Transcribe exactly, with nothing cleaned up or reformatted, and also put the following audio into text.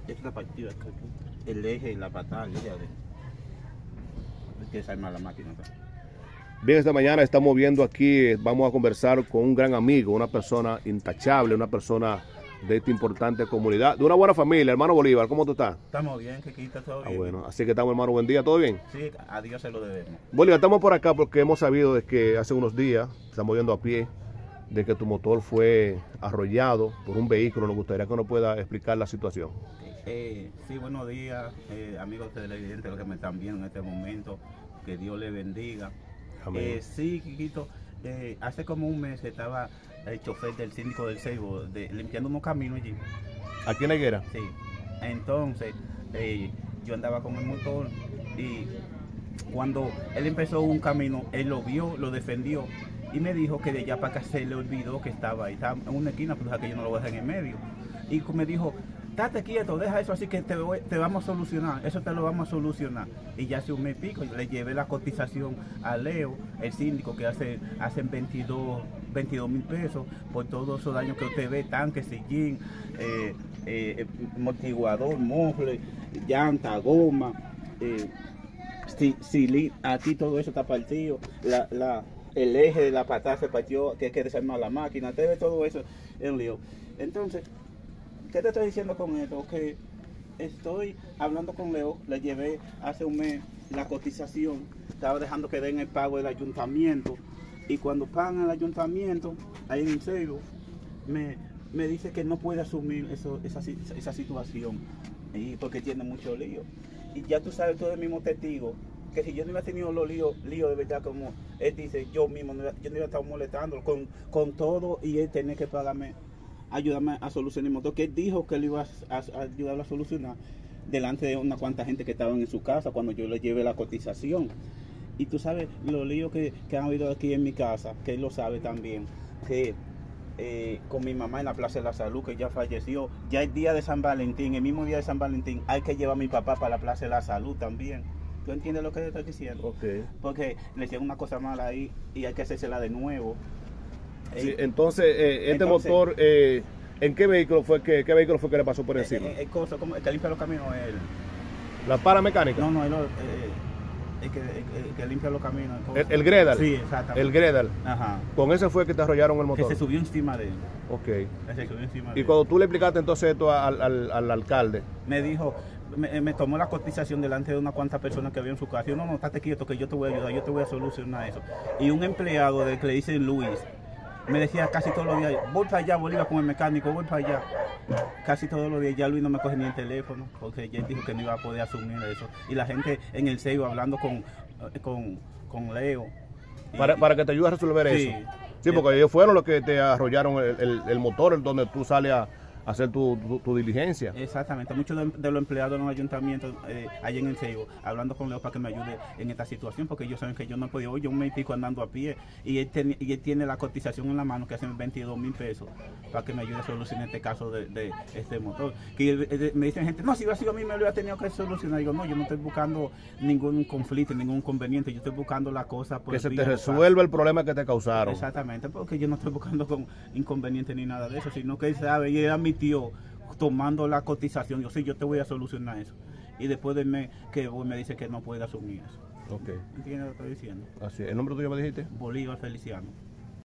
Esta partida, el eje y la patada, el eje de... Hay que desarmar la máquina. Bien, esta mañana estamos viendo aquí, vamos a conversar con un gran amigo, una persona intachable, una persona de esta importante comunidad, de una buena familia. Hermano Bolívar, ¿cómo tú estás? Estamos bien, que aquí está todo bien. Ah, bueno, así que estamos, hermano, buen día, ¿todo bien? Sí, a Dios se lo debemos. Bolívar, estamos por acá porque hemos sabido de que hace unos días, estamos viendo a pie, de que tu motor fue arrollado por un vehículo. Nos gustaría que nos pueda explicar la situación. Eh, sí, buenos días, eh, amigos televidentes, los que me están viendo en este momento, que Dios les bendiga. Eh, sí, Quiquito, eh, hace como un mes estaba el chofer del síndico del Ceibo de, limpiando unos caminos allí. ¿Aquí en la higuera? Sí, entonces eh, yo andaba con el motor y cuando él empezó un camino, él lo vio, lo defendió y me dijo que de allá para acá se le olvidó que estaba ahí, estaba en una esquina, pues que yo no lo voy a dejar en el medio. Y me dijo, estate quieto, deja eso así que te, voy, te vamos a solucionar, eso te lo vamos a solucionar. Y ya hace un mes y pico, le llevé la cotización a Leo, el síndico, que hace hacen veintidós mil pesos por todos esos daños que usted ve, tanque, sillín, eh, eh, amortiguador, mofle, llanta, goma, eh, si, si, aquí todo eso está partido, la, la, el eje de la patada se partió, que hay que desarmar la máquina, usted ve todo eso en lío. Entonces, ¿qué te estoy diciendo con esto? Que estoy hablando con Leo, le llevé hace un mes la cotización, estaba dejando que den el pago del ayuntamiento, y cuando pagan el ayuntamiento, ahí en el Ceibo, me, me dice que no puede asumir eso, esa, esa situación, y porque tiene mucho lío. Y ya tú sabes, tú eres mismo testigo, que si yo no hubiera tenido los líos, líos de verdad, como él dice, yo mismo, no, yo no hubiera estado molestándolo con, con todo, y él tenía que pagarme, ayudarme a solucionar el motor, que él dijo que él iba a, a, a ayudarlo a solucionar delante de una cuanta gente que estaban en su casa cuando yo le llevé la cotización. Y tú sabes los líos que, que han habido aquí en mi casa, que él lo sabe también, que eh, con mi mamá en la Plaza de la Salud, que ya falleció, ya el día de San Valentín, el mismo día de San Valentín, hay que llevar a mi papá para la Plaza de la Salud también. ¿Tú entiendes lo que te estoy diciendo? Okay. Porque le hicieron una cosa mala ahí y hay que hacérsela de nuevo. Sí, entonces, eh, este entonces, motor, eh, ¿en qué vehículo fue que qué vehículo fue que le pasó por encima? El, el, el, coso, como el que limpia los caminos, el... ¿La para mecánica? No, no, el, el, el, que, el, el que limpia los caminos. El, el, el Gredal. Sí, exactamente. El Gredal. Ajá. Con ese fue que te arrollaron el motor. Que se subió encima de él. Ok. Se subió encima y de él. Cuando tú le explicaste entonces esto al, al, al alcalde. Me dijo, me, me tomó la cotización delante de unas cuantas personas que había en su casa. Yo, no, no, estate quieto que yo te voy a ayudar, yo te voy a solucionar eso. Y un empleado de que le dice Luis, me decía casi todos los días, voy para allá, Bolívar, con el mecánico, voy para allá. Casi todos los días, ya Luis no me coge ni el teléfono, porque ya dijo que no iba a poder asumir eso. Y la gente en el Ceibo hablando con, con, con Leo. Para, para que te ayude a resolver sí, eso. Sí, porque ellos fueron los que te arrollaron el, el, el motor, el donde tú sales a hacer tu, tu, tu diligencia. Exactamente, muchos de, de los empleados en los ayuntamientos eh, allá en el Ceibo, hablando con Leo para que me ayude en esta situación, porque ellos saben que yo no he podido, hoy yo un mes y pico andando a pie, y él, ten, y él tiene la cotización en la mano que hacen veintidós mil pesos, para que me ayude a solucionar este caso de, de este motor. Que de, me dicen gente, no, si hubiera sido a mí me lo hubiera tenido que solucionar. Digo, no, yo no estoy buscando ningún conflicto, ningún inconveniente, yo estoy buscando la cosa por que se te resuelva el problema que te causaron. Exactamente, porque yo no estoy buscando con inconveniente ni nada de eso, sino que él sabe, y él admitió tomando la cotización, yo sí, yo te voy a solucionar eso. Y después de mes que voy me dice que no puede asumir eso. Ok. ¿Entiendes lo que estoy diciendo? Así es. ¿El nombre tuyo me dijiste? Bolívar Feliciano.